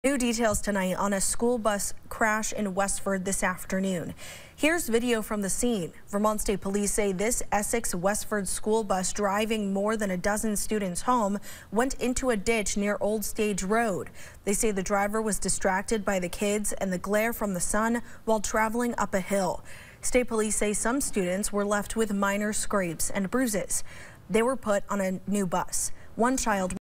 New details tonight on a school bus crash in Westford this afternoon. Here's video from the scene. Vermont State Police say this Essex-Westford school bus driving more than a dozen students home went into a ditch near Old Stage Road. They say the driver was distracted by the kids and the glare from the sun while traveling up a hill. State Police say some students were left with minor scrapes and bruises. They were put on a new bus. One child